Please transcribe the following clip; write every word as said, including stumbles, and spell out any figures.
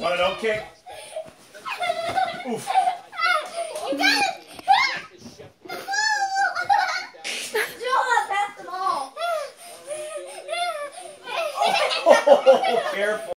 Oh, don't kick. Oof. You got it. The ball. Joel, pass the ball. Oh, careful.